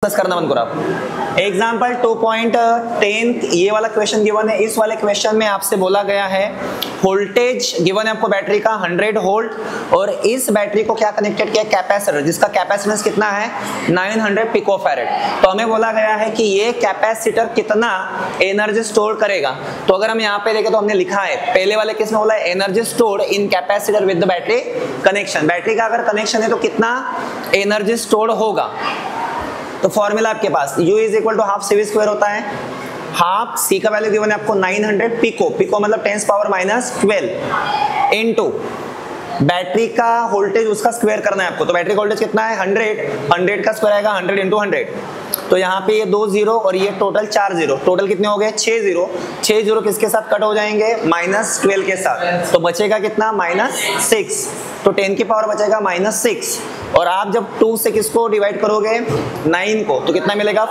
Focus करना बंद करो आप। एग्जाम्पल 2.10 ये वाला क्वेश्चन गिवन है। इस वाले क्वेश्चन में आपसे बोला गया है वोल्टेज गिवन है आपको बैटरी का 100 वोल्ट और इस बैटरी को क्या कनेक्टेड किया कैपेसिटर, जिसका कैपेसिटेंस कितना है 900 पिकोफैरेड। तो हमें बोला गया है कि ये कैपेसिटर कितना एनर्जी स्टोर करेगा। तो अगर हम यहाँ पे देखें तो हमने लिखा है पहले वाले केस में बोला है energy stored in capacitor with the battery connection. Battery का अगर कनेक्शन है तो कितना एनर्जी स्टोर्ड होगा। तो फॉर्मूला आपके पास U is equal to half CV square होता है। हाफ C का वैल्यू गिवन है आपको 900 पिको, पिको मतलब 10 पावर माइनस 12 इनटू बैटरी का वोल्टेज उसका स्क्वायर करना है आपको। तो बैटरी का वोल्टेज कितना है 100 का स्क्वायर आएगा 100 इंटू 100। तो यहाँ पे ये 2 जीरो और ये टोटल 4 जीरो, टोटल कितने हो गए 6 जीरो। 6 जीरो किसके साथ कट हो जाएंगे -12 के साथ। तो बचेगा कितना -6। तो 10 की पावर बचेगा -6 और आप जब 2 से किसको डिवाइड करोगे 9 को तो कितना मिलेगा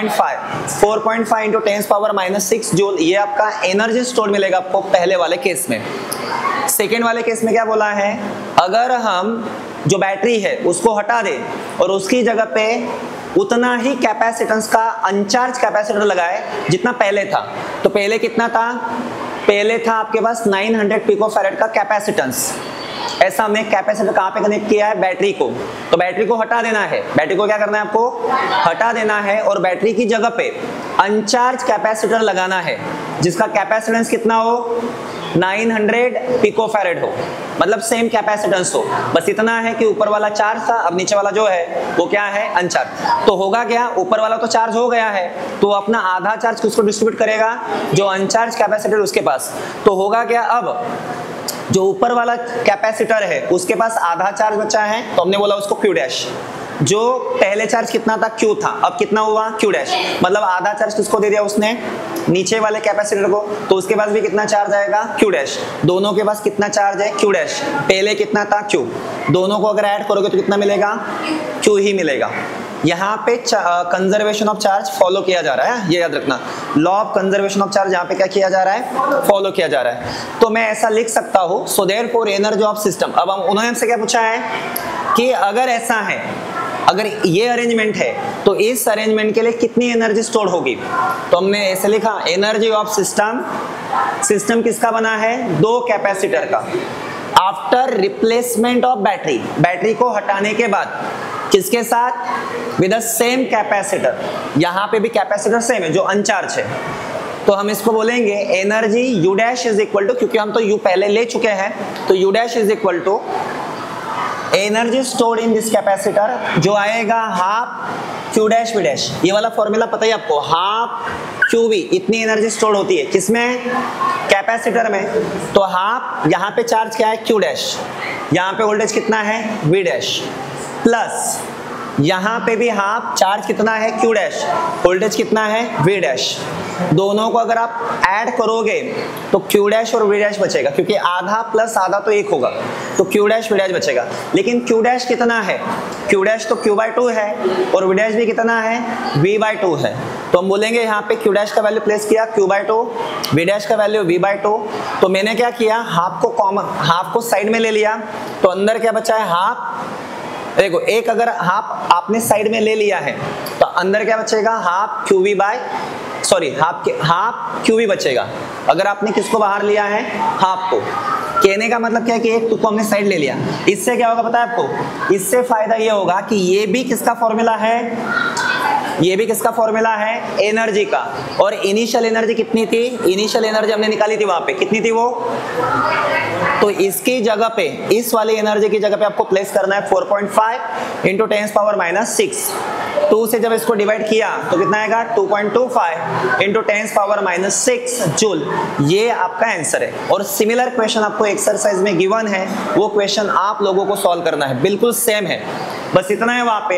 4.5 इंटू 10 पावर -6 जूल। ये आपका एनर्जी स्टोर मिलेगा आपको पहले वाले केस में। सेकेंड वाले केस में क्या बोला है, अगर हम जो बैटरी है उसको हटा दें और उसकी जगह पे उतना ही कैपेसिटेंस का अनचार्ज कैपेसिटर लगाए जितना पहले था। तो पहले कितना था, पहले था आपके पास 900 पिकोफैरेड का कैपेसिटेंस। ऐसा हमने कैपेसिटर कहाँ पे कनेक्ट किया है बैटरी को। तो बैटरी को हटा देना है, बैटरी को क्या करना है आपको हटा देना है और बैटरी की जगह पे अनचार्ज कैपेसिटर लगाना है जिसका कैपेसिटेंस कितना हो 900 पिकोफैरेड हो, मतलब सेम कैपेसिटेंस हो। बस इतना है कि ऊपर वाला चार्ज था, अब नीचे वाला जो है वो क्या है अनचार्ज। तो होगा क्या, ऊपर वाला तो चार्ज हो गया है तो अपना आधा चार्ज किसको डिस्ट्रीब्यूट करेगा जो अनचार्ज कैपेसिटर उसके पास। तो होगा क्या, अब जो ऊपर वाला कैपेसिटर है उसके पास आधा चार्ज बचा है तो हमने बोला उसको Q डैश। जो पहले चार्ज कितना था Q था, अब कितना हुआ Q डैश, मतलब आधा चार्ज किसको दे दिया उसने नीचे वाले कैपेसिटर को। तो उसके पास भी कितना चार्ज आएगा Q डैश। दोनों के पास कितना चार्ज है Q डैश, पहले कितना था Q, दोनों को अगर ऐड करोगे तो कितना मिलेगा Q ही मिलेगा। यहाँ पे कंजर्वेशन ऑफ चार्ज फॉलो किया जा रहा है, ये याद रखना। Law of conservation of charge यहाँ पे क्या किया जा रहा है फॉलो किया जा रहा है। तो मैं ऐसा लिख सकता हूँ so therefore energy of system. अब हम उन्होंने हमसे क्या पूछा है कि अगर ऐसा है, अगर ये अरेंजमेंट है तो इस अरेंजमेंट के लिए कितनी एनर्जी स्टोर होगी। तो हमने ऐसे लिखा एनर्जी ऑफ सिस्टम, सिस्टम किसका बना है 2 कैपेसिटर का। After replacement of battery, battery को हटाने के बाद किसके साथ विद द सेम कैपेसिटर। यहाँ पे भी कैपेसिटर सेम है जो अनचार्ज है। तो हम इसको बोलेंगे energy U dash is equal to, क्योंकि हम तो U पहले ले चुके हैं तो U dash is equal to energy stored in this capacitor जो आएगा हाफ Q डैश V डैश। ये वाला फॉर्मूला पता है आपको, हाफ QV इतनी एनर्जी स्टोर्ड होती है किसमें कैपेसिटर में। तो हाफ यहाँ पे चार्ज क्या है Q डैश, यहाँ पे वोल्टेज कितना है V डैश, प्लस यहाँ पे भी हाफ चार्ज कितना है Q डैश, वोल्टेज कितना है V डैश। दोनों को अगर आप ऐड करोगे तो Q डैश और V डैश बचेगा, क्योंकि आधा प्लस आधा तो एक होगा तो Q डैश V डैश बचेगा। लेकिन Q डैश कितना है, Q डैश तो Q/2 है और V डैश भी कितना है V/2 है। तो हम बोलेंगे यहाँ पे Q डैश का वैल्यू प्लेस किया Q/2, V डैश का वैल्यू V/2। तो मैंने क्या किया, हाफ को कॉमन, हाफ को साइड में ले लिया तो अंदर क्या बचा है हाफ। देखो एक अगर हाफ आपने साइड में ले लिया है तो अंदर क्या बचेगा हाफ QV बचेगा। अगर आपने किसको बाहर लिया है हाफ को। कहने का मतलब क्या है कि एक टुकड़ा हमने साइड ले लिया। इससे क्या होगा पता है आपको, इससे फायदा ये होगा कि ये भी किसका फॉर्मूला है, ये भी किसका फॉर्मूला है एनर्जी का। और इनिशियल एनर्जी कितनी थी, इनिशियल एनर्जी हमने निकाली थी वहां पे, कितनी थी वो। तो इसकी जगह पे, इस वाली एनर्जी की जगह पे आपको प्लेस करना है 4.5 इंटू 10 पावर -6। 2 से जब इसको डिवाइड किया तो कितना आएगा 2.25 इंटू 10 पावर -6 जूल। ये आपका आंसर है। और सिमिलर क्वेश्चन आपको एक्सरसाइज में गिवन है, वो क्वेश्चन आप लोगों को सॉल्व करना है, बिल्कुल सेम है, बस इतना है वहां पे।